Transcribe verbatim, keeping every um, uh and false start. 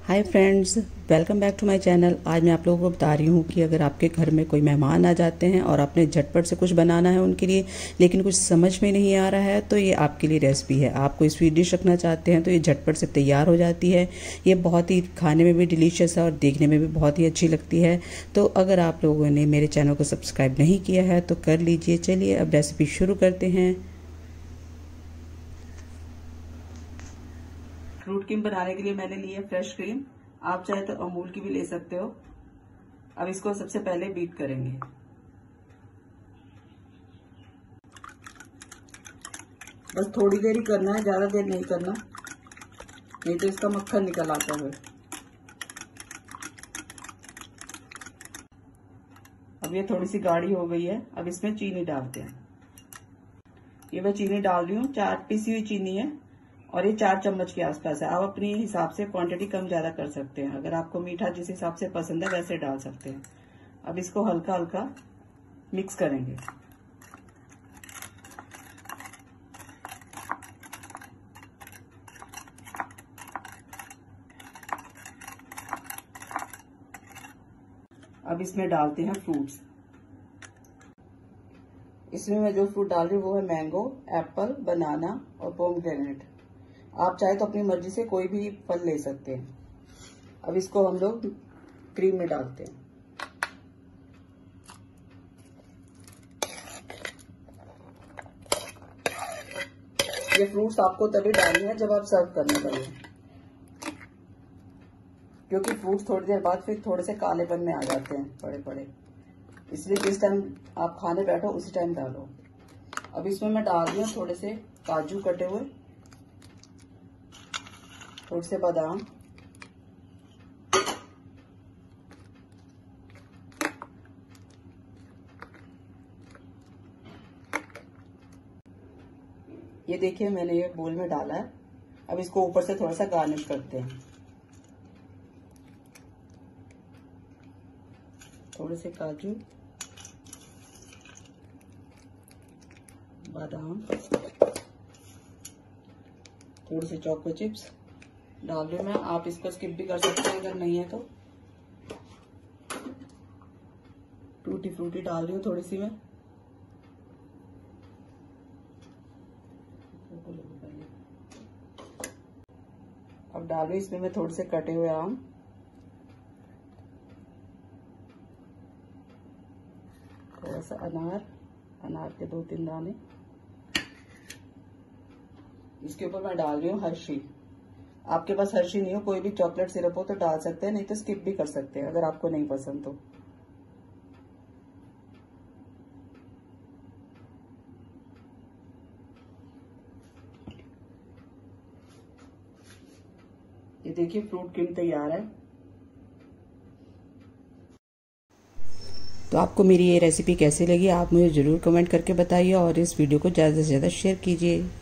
Hi friends, welcome back to my channel. आज मैं आप लोगों को बता रही हूँ कि अगर आपके घर में कोई मेहमान आ जाते हैं और आपने झटपट से कुछ बनाना है उनके लिए, लेकिन कुछ समझ में नहीं आ रहा है, तो ये आपके लिए रेसिपी है। आप कोई स्वीट डिश रखना चाहते हैं तो ये झटपट से तैयार हो जाती है। ये बहुत ही खाने में भी डिलीशियस है और देखने में भी बहुत ही अच्छी लगती है। तो अगर आप लोगों ने मेरे चैनल को सब्सक्राइब नहीं किया है तो कर लीजिए। चलिए अब रेसिपी शुरू करते हैं। फ्रूट क्रीम बनाने के लिए मैंने ली है फ्रेश क्रीम। आप चाहे तो अमूल की भी ले सकते हो। अब इसको सबसे पहले बीट करेंगे। बस थोड़ी देर ही करना है, ज्यादा देर नहीं करना, नहीं तो इसका मक्खन निकल आता है। अब ये थोड़ी सी गाढ़ी हो गई है। अब इसमें चीनी डालते हैं। ये मैं चीनी डाल रही हूँ, चार पीसी हुई चीनी है और ये चार चम्मच के आसपास है। आप अपने हिसाब से क्वांटिटी कम ज्यादा कर सकते हैं। अगर आपको मीठा जिस हिसाब से पसंद है वैसे डाल सकते हैं। अब इसको हल्का हल्का मिक्स करेंगे। अब इसमें डालते हैं फ्रूट्स। इसमें मैं जो फ्रूट डाल रही हूँ वो है मैंगो, एप्पल, बनाना और पोमग्रेनेट। आप चाहे तो अपनी मर्जी से कोई भी फल ले सकते हैं। अब इसको हम लोग क्रीम में डालते हैं। ये फ्रूट्स आपको तभी डालने हैं जब आप सर्व करने वाले हैं, क्योंकि फ्रूट्स थोड़ी देर बाद फिर थोड़े से कालेपन में आ जाते हैं बड़े बड़े, इसलिए जिस टाइम आप खाने बैठो उसी टाइम डालो। अब इसमें मैं डाल रही हूँ थोड़े से काजू कटे हुए, थोड़े से बादाम, ये देखिए मैंने ये बोल में डाला है। अब इसको ऊपर से थोड़ा सा गार्निश करते हैं। थोड़े से काजू, बादाम, थोड़े से चोको चिप्स डाल रही हूँ मैं। आप इसको स्किप भी कर सकते हैं अगर नहीं है तो। टूटी फ्रूटी डाल रही हूँ थोड़ी सी मैं। अब डाल रही हूँ इसमें मैं थोड़े से कटे हुए आम, थोड़ा सा अनार, अनार के दो तीन दाने। इसके ऊपर मैं डाल रही हूँ हर्शी। आपके पास हर्शी नहीं हो, कोई भी चॉकलेट सिरप हो तो डाल सकते हैं, नहीं तो स्किप भी कर सकते हैं अगर आपको नहीं पसंद तो। ये देखिए फ्रूट क्रीम तैयार है। तो आपको मेरी ये रेसिपी कैसी लगी आप मुझे ज़रूर कमेंट करके बताइए और इस वीडियो को ज़्यादा से ज़्यादा शेयर कीजिए।